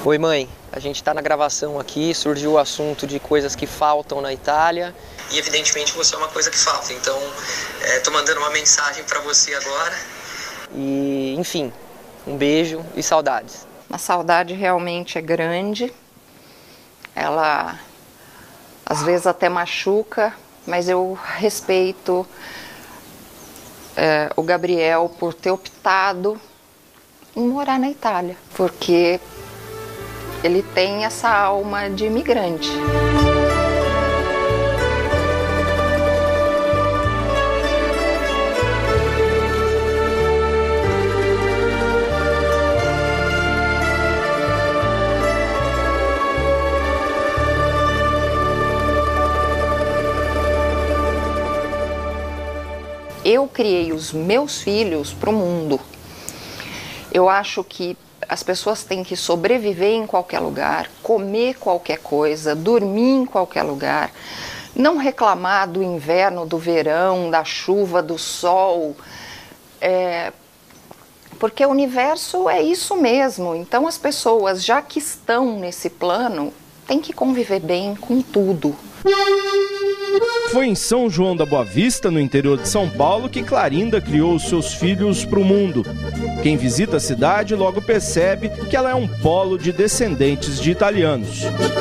Oi mãe, a gente está na gravação aqui, surgiu o assunto de coisas que faltam na Itália. E evidentemente você é uma coisa que falta, então tô mandando uma mensagem para você agora. E enfim, um beijo e saudades. A saudade realmente é grande, ela às vezes até machuca, mas eu respeito o Gabriel por ter optado em morar na Itália, porque ele tem essa alma de imigrante. Eu criei os meus filhos para o mundo. Eu acho que as pessoas têm que sobreviver em qualquer lugar, comer qualquer coisa, dormir em qualquer lugar, não reclamar do inverno, do verão, da chuva, do sol, porque o universo é isso mesmo. Então as pessoas, já que estão nesse plano, têm que conviver bem com tudo. Foi em São João da Boa Vista, no interior de São Paulo, que Clarinda criou os seus filhos para o mundo. Quem visita a cidade logo percebe que ela é um polo de descendentes de italianos.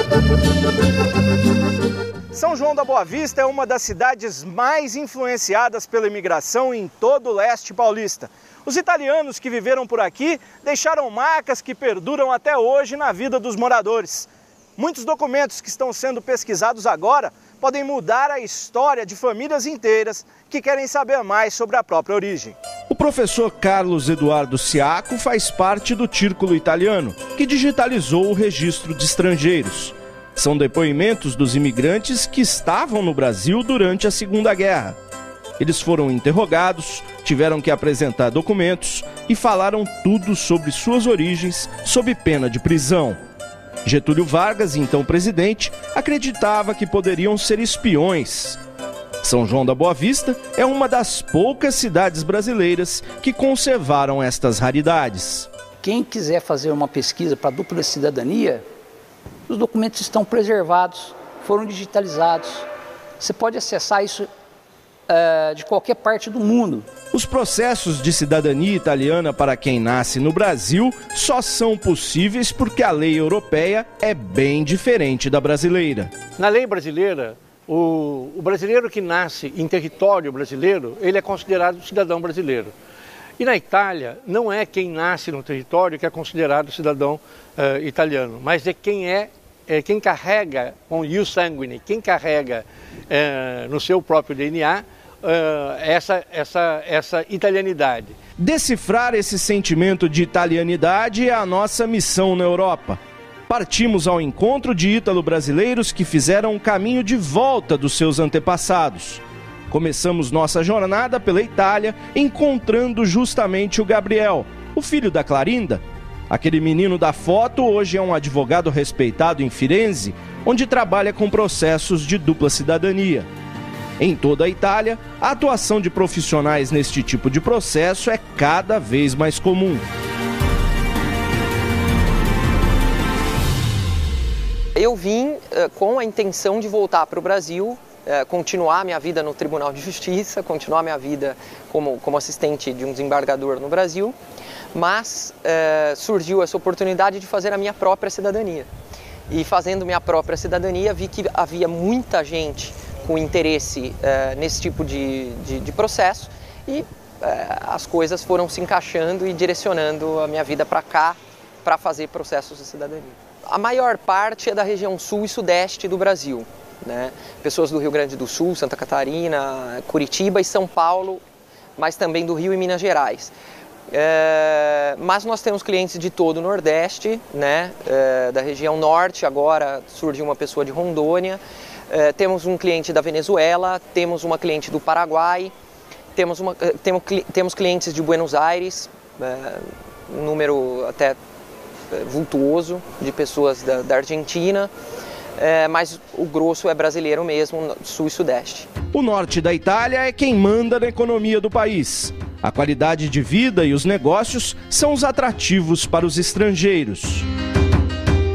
São João da Boa Vista é uma das cidades mais influenciadas pela imigração em todo o leste paulista. Os italianos que viveram por aqui deixaram marcas que perduram até hoje na vida dos moradores. Muitos documentos que estão sendo pesquisados agora podem mudar a história de famílias inteiras que querem saber mais sobre a própria origem. O professor Carlos Eduardo Siaco faz parte do Círculo Italiano, que digitalizou o registro de estrangeiros. São depoimentos dos imigrantes que estavam no Brasil durante a Segunda Guerra. Eles foram interrogados, tiveram que apresentar documentos e falaram tudo sobre suas origens, sob pena de prisão. Getúlio Vargas, então presidente, acreditava que poderiam ser espiões. São João da Boa Vista é uma das poucas cidades brasileiras que conservaram estas raridades. Quem quiser fazer uma pesquisa para dupla cidadania, os documentos estão preservados, foram digitalizados. Você pode acessar isso de qualquer parte do mundo. Os processos de cidadania italiana para quem nasce no Brasil só são possíveis porque a lei europeia é bem diferente da brasileira. Na lei brasileira, o brasileiro que nasce em território brasileiro, ele é considerado cidadão brasileiro. E na Itália, não é quem nasce no território que é considerado cidadão italiano, mas é quem carrega com ius sanguine, quem carrega no seu próprio DNA essa italianidade. Decifrar esse sentimento de italianidade é a nossa missão na Europa. Partimos ao encontro de ítalo-brasileiros que fizeram o caminho de volta dos seus antepassados. Começamos nossa jornada pela Itália, encontrando justamente o Gabriel, o filho da Clarinda. Aquele menino da foto hoje é um advogado respeitado em Firenze, onde trabalha com processos de dupla cidadania. Em toda a Itália, a atuação de profissionais neste tipo de processo é cada vez mais comum. Eu vim com a intenção de voltar para o Brasil, continuar minha vida no Tribunal de Justiça, continuar minha vida como assistente de um desembargador no Brasil, mas surgiu essa oportunidade de fazer a minha própria cidadania. E fazendo minha própria cidadania, vi que havia muita gente com interesse nesse tipo de processo e as coisas foram se encaixando e direcionando a minha vida para cá, para fazer processos de cidadania. A maior parte é da região sul e sudeste do Brasil, né? Pessoas do Rio Grande do Sul, Santa Catarina, Curitiba e São Paulo, mas também do Rio e Minas Gerais. Mas nós temos clientes de todo o Nordeste, né? Da região Norte, agora surgiu uma pessoa de Rondônia, temos um cliente da Venezuela, temos uma cliente do Paraguai, temos clientes de Buenos Aires, um número até vultuoso de pessoas da Argentina, mas o grosso é brasileiro mesmo, sul e sudeste. O norte da Itália é quem manda na economia do país. A qualidade de vida e os negócios são os atrativos para os estrangeiros.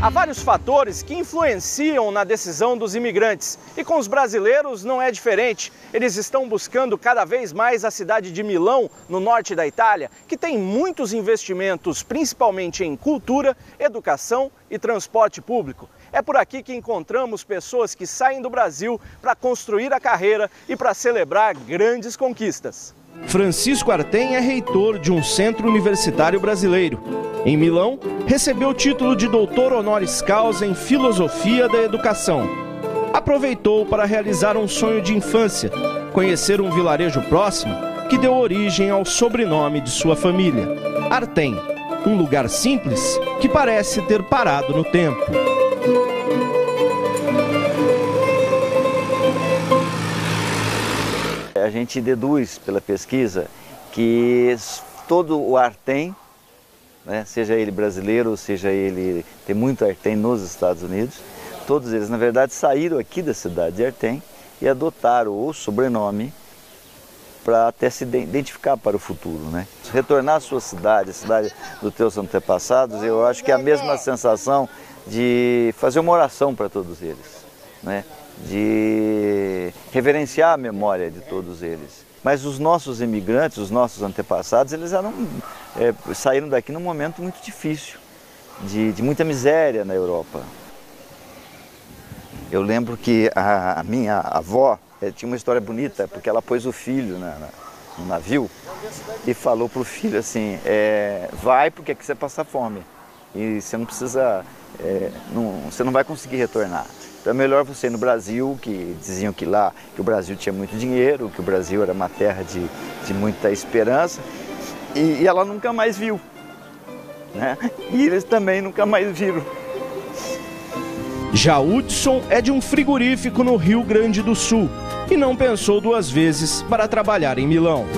Há vários fatores que influenciam na decisão dos imigrantes e com os brasileiros não é diferente. Eles estão buscando cada vez mais a cidade de Milão, no norte da Itália, que tem muitos investimentos, principalmente em cultura, educação e transporte público. É por aqui que encontramos pessoas que saem do Brasil para construir a carreira e para celebrar grandes conquistas. Francisco Artem é reitor de um centro universitário brasileiro. Em Milão, recebeu o título de doutor honoris causa em filosofia da educação. Aproveitou para realizar um sonho de infância, conhecer um vilarejo próximo que deu origem ao sobrenome de sua família, Artem, um lugar simples que parece ter parado no tempo. A gente deduz pela pesquisa que todo o Artem, né, seja ele brasileiro, seja ele, tem muito Artem nos Estados Unidos, todos eles na verdade saíram aqui da cidade de Artem e adotaram o sobrenome para até se identificar para o futuro, né? Retornar à sua cidade, a cidade dos teus antepassados, eu acho que é a mesma sensação de fazer uma oração para todos eles, né? De reverenciar a memória de todos eles. Mas os nossos imigrantes, os nossos antepassados, eles saíram daqui num momento muito difícil, de muita miséria na Europa. Eu lembro que a minha avó tinha uma história bonita, porque ela pôs o filho no navio e falou para o filho assim, vai porque aqui você passa fome e você não precisa, você não vai conseguir retornar. Então é melhor você ir no Brasil, que diziam que lá que o Brasil tinha muito dinheiro, que o Brasil era uma terra de muita esperança, e ela nunca mais viu, né? E eles também nunca mais viram. Já Hudson é de um frigorífico no Rio Grande do Sul e não pensou duas vezes para trabalhar em Milão.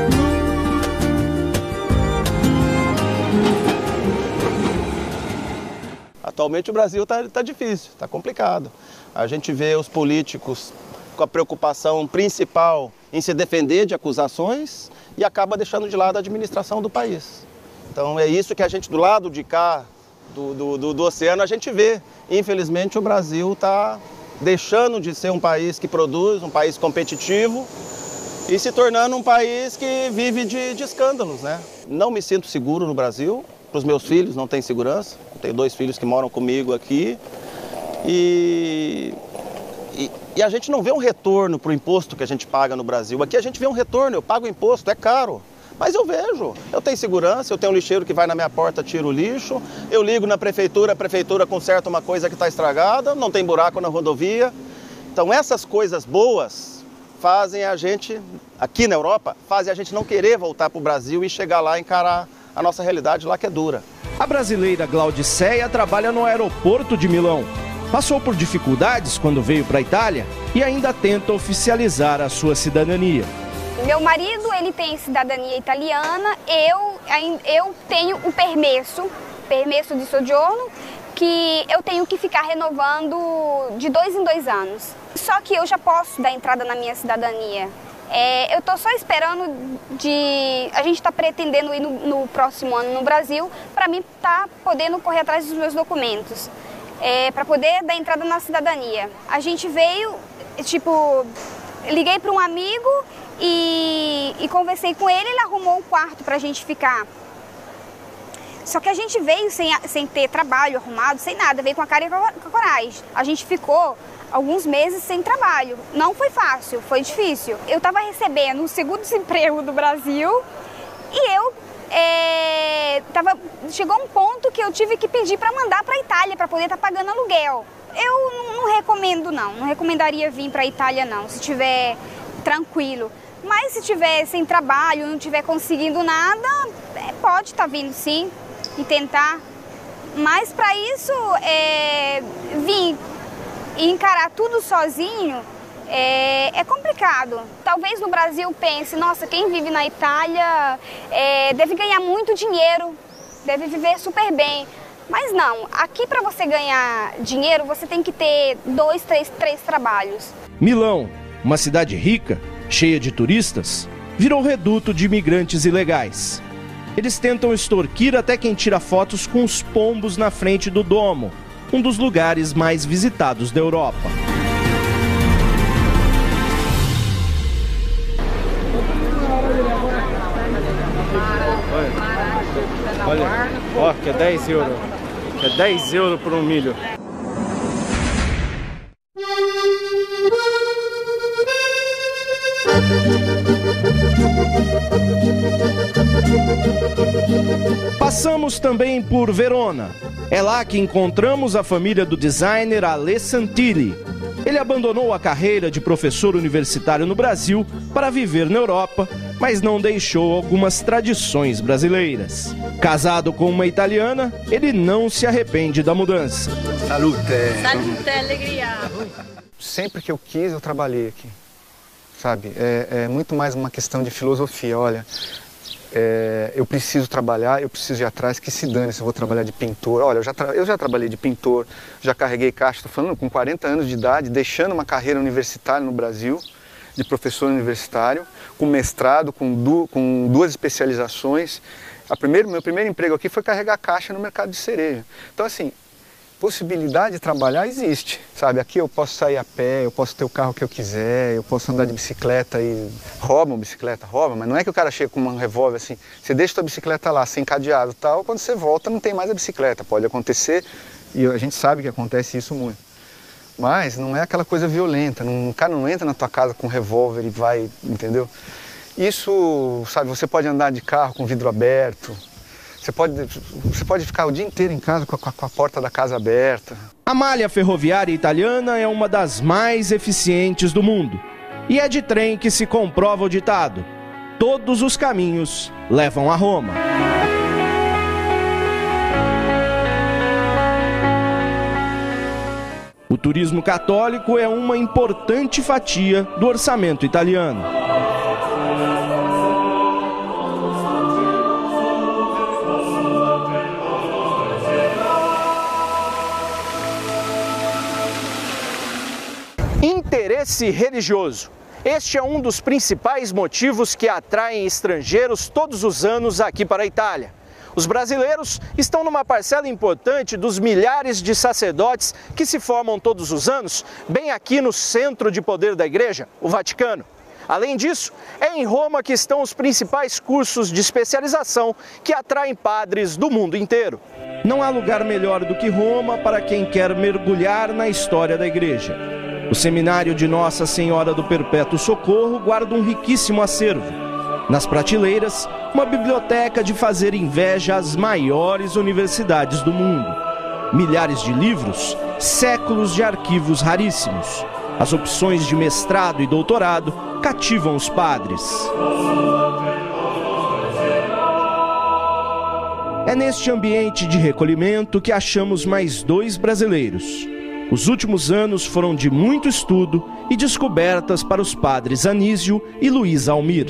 Atualmente o Brasil está difícil, está complicado. A gente vê os políticos com a preocupação principal em se defender de acusações e acaba deixando de lado a administração do país. Então é isso que a gente, do lado de cá do oceano, a gente vê. Infelizmente o Brasil está deixando de ser um país que produz, um país competitivo e se tornando um país que vive de escândalos, né? Não me sinto seguro no Brasil, para os meus filhos não tem segurança. Tenho 2 filhos que moram comigo aqui e a gente não vê um retorno para o imposto que a gente paga no Brasil. Aqui a gente vê um retorno, eu pago imposto, é caro, mas eu vejo. Eu tenho segurança, eu tenho um lixeiro que vai na minha porta, tira o lixo, eu ligo na prefeitura, a prefeitura conserta uma coisa que está estragada, não tem buraco na rodovia. Então essas coisas boas fazem a gente, aqui na Europa, fazem a gente não querer voltar para o Brasil e chegar lá e encarar a nossa realidade lá que é dura. A brasileira Glaudiceia trabalha no aeroporto de Milão. Passou por dificuldades quando veio para a Itália e ainda tenta oficializar a sua cidadania. Meu marido, ele tem cidadania italiana, eu tenho o permesso de soggiorno, que eu tenho que ficar renovando de 2 em 2 anos. Só que eu já posso dar entrada na minha cidadania. Eu estou só esperando a gente está pretendendo ir no próximo ano no Brasil para mim estar podendo correr atrás dos meus documentos, para poder dar entrada na cidadania. A gente veio, liguei para um amigo e conversei com ele, ele arrumou um quarto para a gente ficar. Só que a gente veio sem ter trabalho arrumado, sem nada, veio com a cara e com a coragem. A gente ficou alguns meses sem trabalho. Não foi fácil, foi difícil. Eu estava recebendo o segundo desemprego do Brasil e chegou um ponto que eu tive que pedir para mandar para a Itália para poder estar pagando aluguel. Eu não recomendo não recomendaria vir para a Itália não, se tiver tranquilo. Mas se tiver sem trabalho, não tiver conseguindo nada, pode estar vindo sim e tentar. Mas para isso, vir e encarar tudo sozinho é complicado. Talvez no Brasil pense, nossa, quem vive na Itália deve ganhar muito dinheiro, deve viver super bem. Mas não, aqui para você ganhar dinheiro, você tem que ter 2, 3 trabalhos. Milão, uma cidade rica, cheia de turistas, virou reduto de imigrantes ilegais. Eles tentam extorquir até quem tira fotos com os pombos na frente do Duomo, um dos lugares mais visitados da Europa. Olha, ó, que é 10 euros. Que é 10 euros por um milho. Passamos também por Verona. É lá que encontramos a família do designer Ale Santilli. Ele abandonou a carreira de professor universitário no Brasil para viver na Europa, mas não deixou algumas tradições brasileiras. Casado com uma italiana, ele não se arrepende da mudança. Salute! Salute, alegria! Sempre que eu quis, eu trabalhei aqui, sabe? É muito mais uma questão de filosofia. Olha, eu preciso trabalhar, eu preciso ir atrás, que se dane se eu vou trabalhar de pintor. Olha, eu já trabalhei de pintor, já carreguei caixa, estou falando com 40 anos de idade, deixando uma carreira universitária no Brasil, de professor universitário, com mestrado, com duas especializações. Meu primeiro emprego aqui foi carregar caixa no mercado de cereja. Então, assim, possibilidade de trabalhar existe, sabe? Aqui eu posso sair a pé, eu posso ter o carro que eu quiser, eu posso andar de bicicleta e roubam bicicleta, mas não é que o cara chega com um revólver assim, você deixa sua bicicleta lá, sem cadeado e tal, quando você volta não tem mais a bicicleta, pode acontecer e a gente sabe que acontece isso muito. Mas não é aquela coisa violenta, o cara não entra na tua casa com um revólver e vai, entendeu? Isso, sabe, você pode andar de carro com vidro aberto, você pode ficar o dia inteiro em casa com a porta da casa aberta. A malha ferroviária italiana é uma das mais eficientes do mundo. E é de trem que se comprova o ditado: todos os caminhos levam a Roma. O turismo católico é uma importante fatia do orçamento italiano. Interesse religioso. Este é um dos principais motivos que atraem estrangeiros todos os anos aqui para a Itália. Os brasileiros estão numa parcela importante dos milhares de sacerdotes que se formam todos os anos, bem aqui no centro de poder da Igreja, o Vaticano. Além disso, é em Roma que estão os principais cursos de especialização que atraem padres do mundo inteiro. Não há lugar melhor do que Roma para quem quer mergulhar na história da Igreja. O Seminário de Nossa Senhora do Perpétuo Socorro guarda um riquíssimo acervo. Nas prateleiras, uma biblioteca de fazer inveja às maiores universidades do mundo. Milhares de livros, séculos de arquivos raríssimos. As opções de mestrado e doutorado cativam os padres. É neste ambiente de recolhimento que achamos mais dois brasileiros. Os últimos anos foram de muito estudo e descobertas para os padres Anísio e Luiz Almir.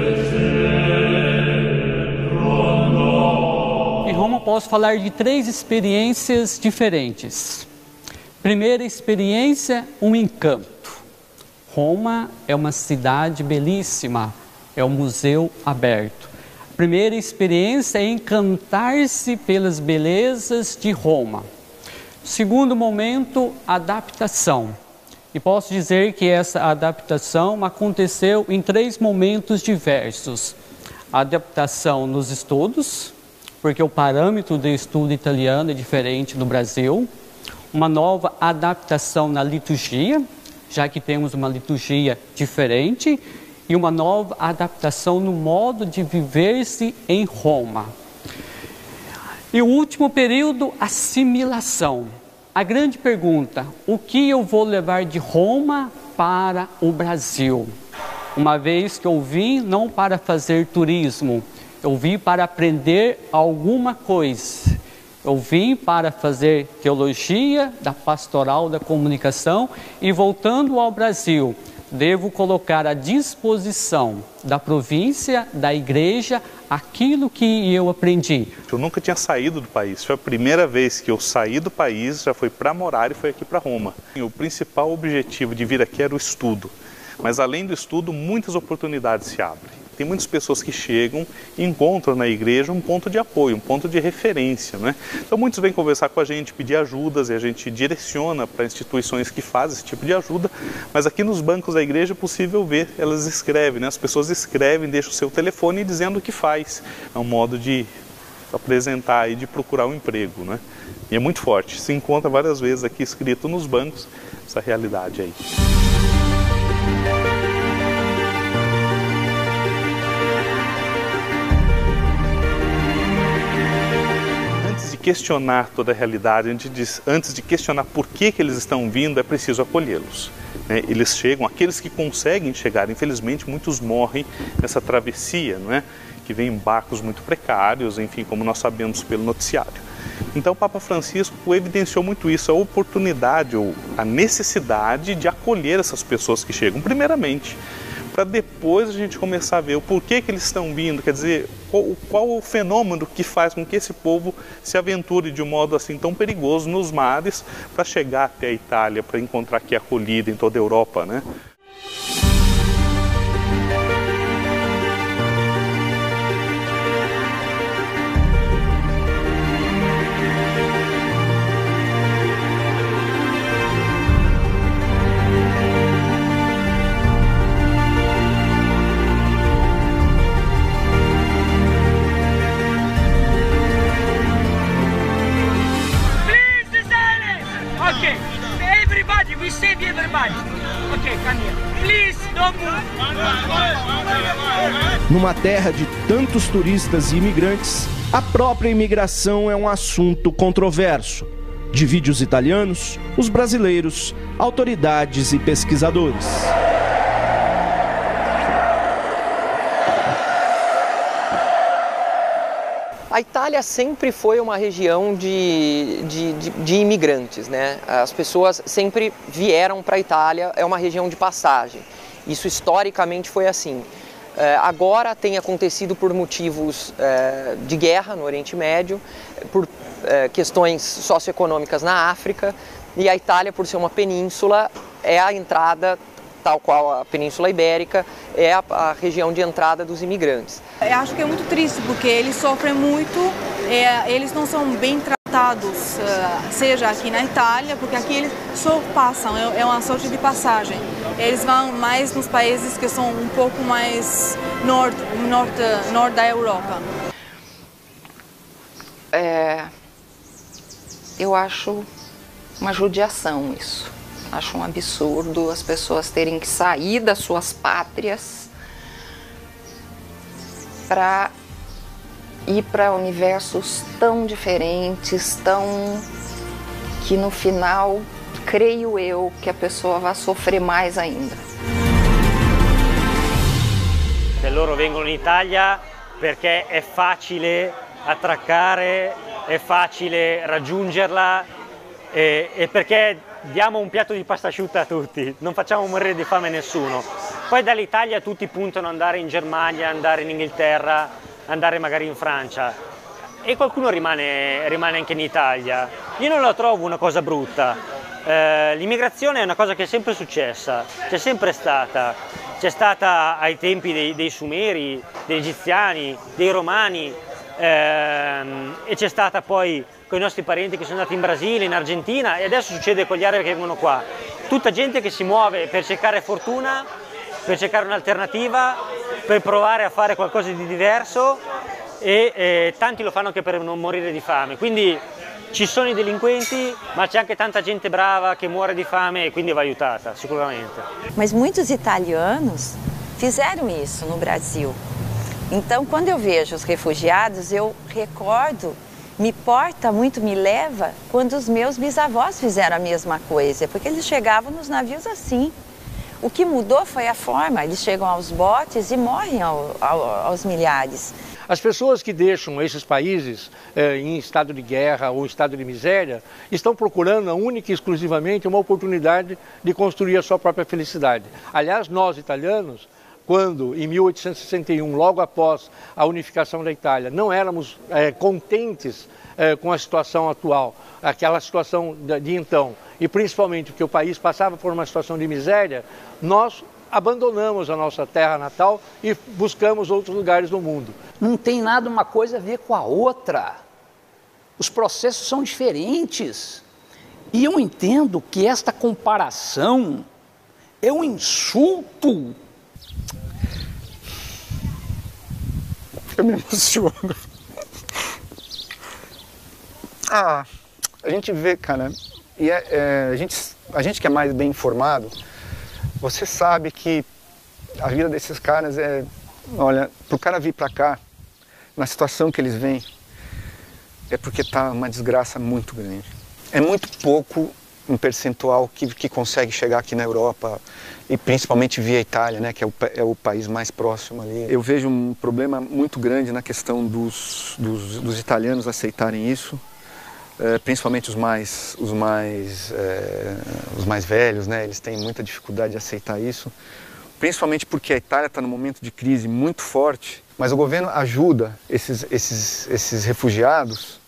Em Roma posso falar de 3 experiências diferentes. Primeira experiência, um encanto. Roma é uma cidade belíssima, é um museu aberto. Primeira experiência é encantar-se pelas belezas de Roma. Segundo momento, adaptação. E posso dizer que essa adaptação aconteceu em 3 momentos diversos. A adaptação nos estudos, porque o parâmetro de estudo italiano é diferente do Brasil. Uma nova adaptação na liturgia, já que temos uma liturgia diferente. E uma nova adaptação no modo de viver-se em Roma. E o último período, assimilação. A grande pergunta, o que eu vou levar de Roma para o Brasil? Uma vez que eu vim não para fazer turismo, eu vim para aprender alguma coisa. Eu vim para fazer teologia da pastoral da comunicação e voltando ao Brasil, devo colocar à disposição da província, da igreja, aquilo que eu aprendi. Eu nunca tinha saído do país, foi a primeira vez que eu saí do país, já foi para morar e foi aqui para Roma. O principal objetivo de vir aqui era o estudo, mas além do estudo, muitas oportunidades se abrem. Tem muitas pessoas que chegam e encontram na igreja um ponto de apoio, um ponto de referência, né? Então muitos vêm conversar com a gente, pedir ajudas, e a gente direciona para instituições que fazem esse tipo de ajuda, mas aqui nos bancos da igreja é possível ver, elas escrevem, né? As pessoas escrevem, deixam o seu telefone dizendo o que faz. É um modo de apresentar e de procurar um emprego, né? E é muito forte, se encontra várias vezes aqui escrito nos bancos essa realidade aí. Antes de questionar toda a realidade, antes de questionar por que eles estão vindo, é preciso acolhê-los. Eles chegam, aqueles que conseguem chegar, infelizmente muitos morrem nessa travessia, não é? Que vem em barcos muito precários, enfim, como nós sabemos pelo noticiário. Então o Papa Francisco evidenciou muito isso, a oportunidade ou a necessidade de acolher essas pessoas que chegam, primeiramente, para depois a gente começar a ver o porquê que eles estão vindo, quer dizer, qual o fenômeno que faz com que esse povo se aventure de um modo assim tão perigoso nos mares para chegar até a Itália, para encontrar aqui acolhida em toda a Europa, né? Numa terra de tantos turistas e imigrantes, a própria imigração é um assunto controverso. Divide os italianos, os brasileiros, autoridades e pesquisadores. A Itália sempre foi uma região de imigrantes, né? As pessoas sempre vieram para a Itália, é uma região de passagem. Isso historicamente foi assim. Agora tem acontecido por motivos de guerra no Oriente Médio, por questões socioeconômicas na África, e a Itália, por ser uma península, é a entrada, tal qual a Península Ibérica, é a região de entrada dos imigrantes. Eu acho que é muito triste, porque eles sofrem muito, eles não são bem tratados, seja aqui na Itália, porque aqui eles só passam, é uma sorte de passagem. Eles vão mais nos países que são um pouco mais norte da Europa. Eu acho uma judiação isso. Acho um absurdo as pessoas terem que sair das suas pátrias para ir para universos tão diferentes, que no final, creio eu, que a pessoa vai sofrer mais ainda. Loro vengono in Italia perché è facile attraccare, è facile raggiungerla e perché diamo un piatto di pasta asciutta a tutti, non facciamo morire di fame nessuno. Poi dall'Italia tutti puntano ad andare in Germania, andare in Inghilterra, andare magari in Francia e qualcuno rimane anche in Italia. Io non la trovo una cosa brutta. L'immigrazione è una cosa che è sempre successa, c'è sempre stata. C'è stata ai tempi dei Sumeri, degli Egiziani, dei Romani e c'è stata poi con i nostri parenti che sono andati in Brasile, in Argentina e adesso succede con gli arabi che vengono qua. Tutta gente che si muove per cercare fortuna, per cercare un'alternativa, per provare a fare qualcosa di diverso e tanti lo fanno anche per non morire di fame. Quindi ci sono i delinquenti, ma c'è anche tanta gente brava che muore di fame e quindi va aiutata, sicuramente. Mas muitos italianos fizeram isso no Brasil. Então, quando eu vejo os refugiados, eu recordo, me leva quando os meus bisavós fizeram a mesma coisa, porque eles chegavam nos navios assim. O que mudou foi a forma, eles chegam aos botes e morrem aos milhares. As pessoas que deixam esses países em estado de guerra ou estado de miséria estão procurando única e exclusivamente uma oportunidade de construir a sua própria felicidade. Aliás, nós italianos, quando em 1861, logo após a unificação da Itália, não éramos contentes com a situação atual, aquela situação de então, e principalmente porque o país passava por uma situação de miséria, nós abandonamos a nossa terra natal e buscamos outros lugares no mundo. Não tem nada uma coisa a ver com a outra. Os processos são diferentes. E eu entendo que esta comparação é um insulto. Eu me emociono. A gente vê, cara, e a gente que é mais bem informado, você sabe que a vida desses caras olha, pro cara vir pra cá, na situação que eles vêm, é porque tá uma desgraça muito grande. É muito pouco um percentual que consegue chegar aqui na Europa, e principalmente via Itália, né, que é o país mais próximo ali. Eu vejo um problema muito grande na questão dos italianos aceitarem isso, principalmente os mais velhos, né, eles têm muita dificuldade de aceitar isso, principalmente porque a Itália está num momento de crise muito forte, mas o governo ajuda esses refugiados.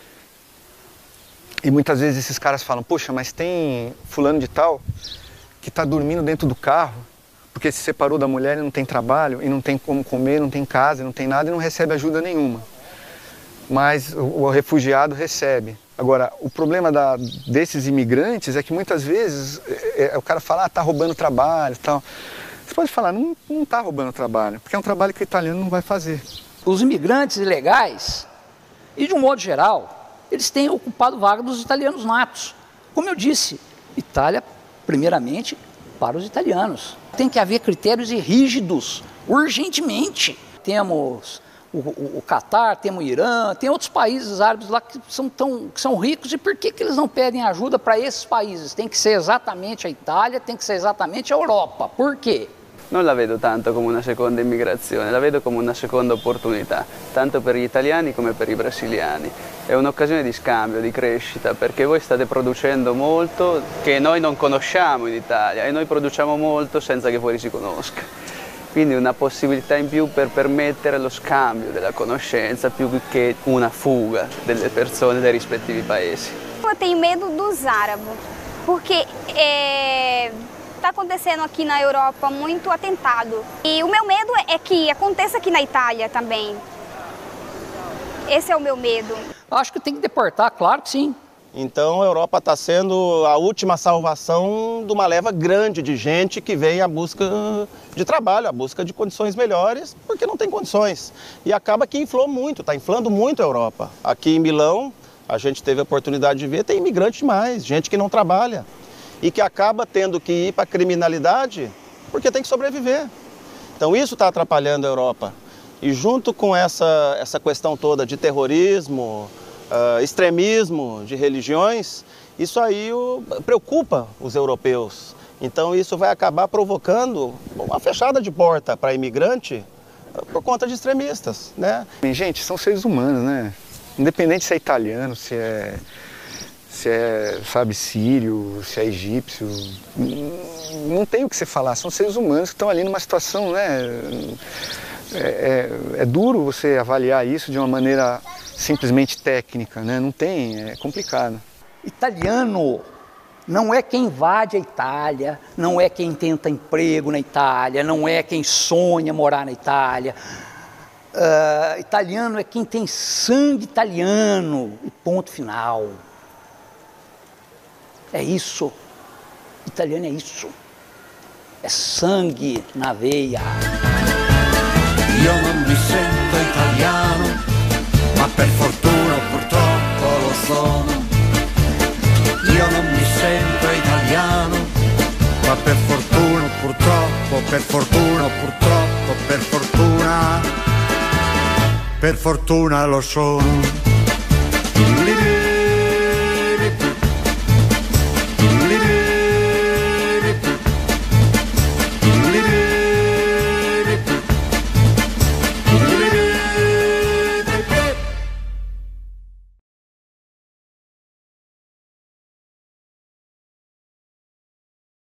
E muitas vezes esses caras falam, poxa, mas tem fulano de tal que está dormindo dentro do carro porque se separou da mulher e não tem trabalho, e não tem como comer, não tem casa, não tem nada e não recebe ajuda nenhuma. Mas o refugiado recebe. Agora, o problema desses imigrantes é que muitas vezes o cara fala, tá roubando trabalho e tal. Você pode falar, não está roubando trabalho, porque é um trabalho que o italiano não vai fazer. Os imigrantes ilegais, e de um modo geral, eles têm ocupado vaga dos italianos natos. Como eu disse, Itália, primeiramente, para os italianos. Tem que haver critérios rígidos, urgentemente. Temos o Catar, temos o Irã, tem outros países árabes lá que são ricos, e por que eles não pedem ajuda para esses países? Tem que ser exatamente a Itália, tem que ser exatamente a Europa. Por quê? Non la vedo tanto come una seconda immigrazione, la vedo come una seconda opportunità, tanto per gli italiani come per i brasiliani. È un'occasione di scambio, di crescita, perché voi state producendo molto che noi non conosciamo in Italia e noi produciamo molto senza che fuori si conosca. Quindi una possibilità in più per permettere lo scambio della conoscenza più che una fuga delle persone dai rispettivi paesi. Eu tenho medo dos árabes, porque está acontecendo aqui na Europa muito atentado. E o meu medo é que aconteça aqui na Itália também. Esse é o meu medo. Acho que tem que deportar, claro que sim. Então a Europa está sendo a última salvação de uma leva grande de gente que vem à busca de trabalho, à busca de condições melhores, porque não tem condições. E acaba que inflou muito, está inflando muito a Europa. Aqui em Milão, a gente teve a oportunidade de ver, tem imigrante demais, gente que não trabalha. E que acaba tendo que ir para a criminalidade porque tem que sobreviver. Então isso está atrapalhando a Europa. E junto com essa questão toda de terrorismo, extremismo de religiões, isso aí preocupa os europeus. Então isso vai acabar provocando uma fechada de porta para imigrante por conta de extremistas, né? Gente, são seres humanos, né? Independente se é italiano, se é, sabe, sírio, se é egípcio, não tem o que você falar, são seres humanos que estão ali numa situação, né? É duro você avaliar isso de uma maneira simplesmente técnica, né? Não tem, é complicado. Italiano não é quem invade a Itália, não é quem tenta emprego na Itália, não é quem sonha morar na Itália. Italiano é quem tem sangue italiano, e ponto final. É isso. Italiano é isso. É sangue na veia. Io non mi sento italiano, ma per fortuna purtroppo lo sono. Io non mi sento italiano, ma per fortuna purtroppo, per fortuna purtroppo, per fortuna lo sono.